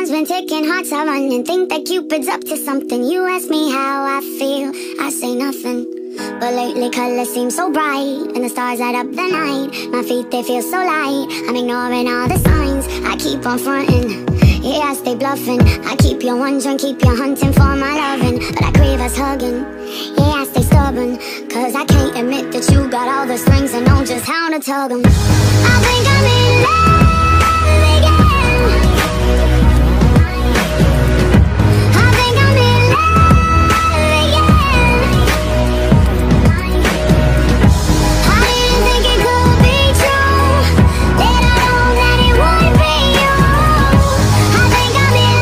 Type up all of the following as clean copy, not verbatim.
time's been ticking, hearts are running. Think that Cupid's up to something. You ask me how I feel, I say nothing. But lately colors seem so bright, and the stars light up the night. My feet, they feel so light. I'm ignoring all the signs, I keep on fronting. Yeah, I stay bluffing. I keep you wondering, keep you hunting for my loving. But I crave us hugging. Yeah, I stay stubborn, cause I can't admit that you got all the strings and know just how to tug them. I think I'm in love again. I think I'm in love again. I didn't think it could be true, that I know that it would be you. I think I'm in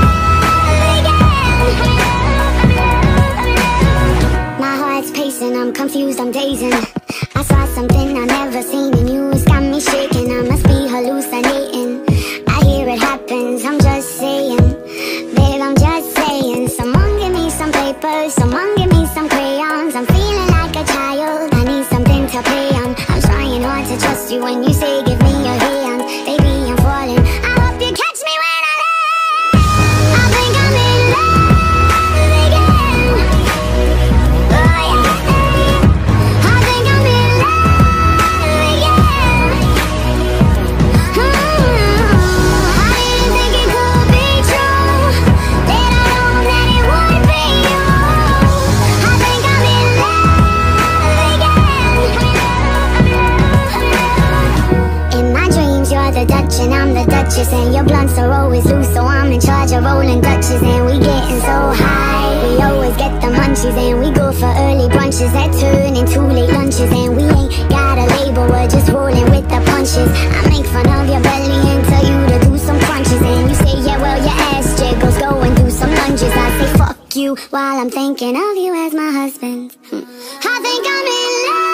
love again. My heart's pacing, I'm confused, I'm dazing. I saw something I never seen in you, it's got me shaking. I must be hallucinating. I hear it happens, I'm just saying. Babe, I'm just saying. Someone give me some papers, someone give me some crayons. I'm feeling like a child, I need something to play on. I'm trying hard to trust you when you say give me your hand. Baby, I'm falling, I hope you catch me when I land. I think I'm in love again. Oh yeah. I think I'm in love again. I didn't think it could be true, that I know that it would be you. I think I'm in love again. In my dreams you're the Dutch and I'm the Duchess, and your blunts are always loose, so I'm in charge of rolling Dutches. And we getting so high, we always get the munchies. And we go for early brunches that turn into late lunches. And we ain't got a label, we're just rolling with the punches. I make fun of your belly and tell you to do some crunches. And you say yeah, well your ass jiggles, go and do some lunges. I say fuck you while I'm thinking of you as my husband. I think I'm in love.